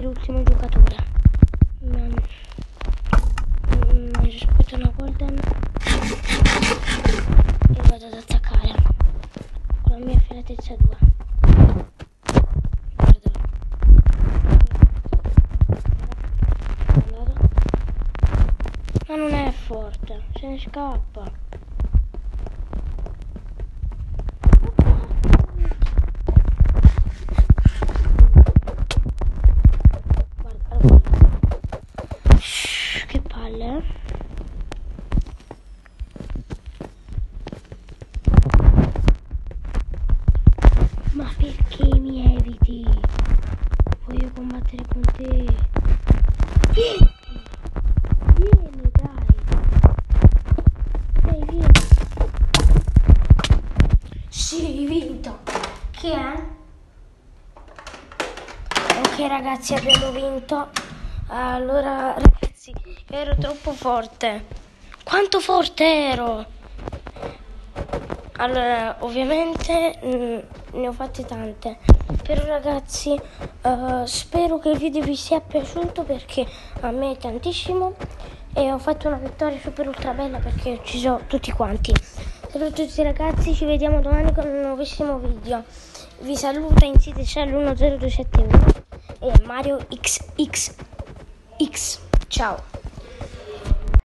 l'ultimo giocatore. Aspetto una golden e vado ad attaccare con la mia filatezza 2. Guarda, ma non è forte, se ne scappa. Che palle. Ma perché mi eviti? Voglio combattere con te. Vieni, dai. Dai, vieni. Sì, vinto. Che è? Ok ragazzi, abbiamo vinto. Allora ragazzi, ero troppo forte. Quanto forte ero? Allora, ovviamente ne ho fatte tante. Però ragazzi, spero che il video vi sia piaciuto, perché a me è tantissimo. E ho fatto una vittoria super ultra bella perché ho ucciso tutti quanti. Saluto a tutti ragazzi, ci vediamo domani con un nuovissimo video. Vi saluta in sito Shell1027 e Mario XX. Ciao.